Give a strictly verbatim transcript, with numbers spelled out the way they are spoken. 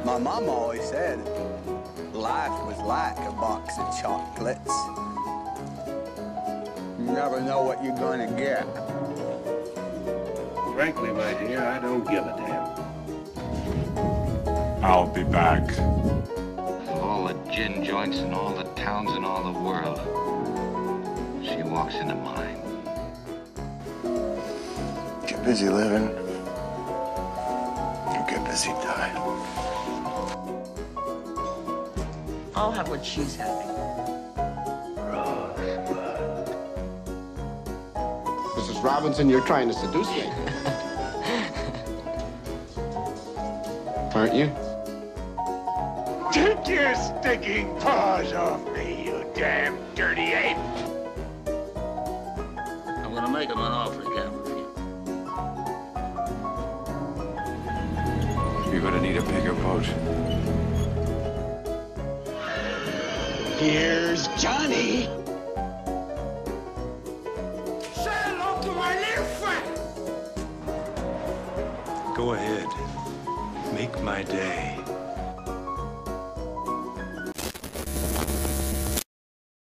My mom always said life was like a box of chocolates. You never know what you're gonna get. Frankly, my dear, I don't give a damn. I'll be back. Of all the gin joints in all the towns in all the world, she walks into mine. Get busy living. You get busy dying. I'll have what she's having. Missus Robinson, you're trying to seduce me. Aren't you? Take your stinking paws off me, you damn dirty ape! I'm gonna make him an offer again. You're gonna need a bigger boat. Here's Johnny. Say hello to my little friend! Go ahead. Make my day.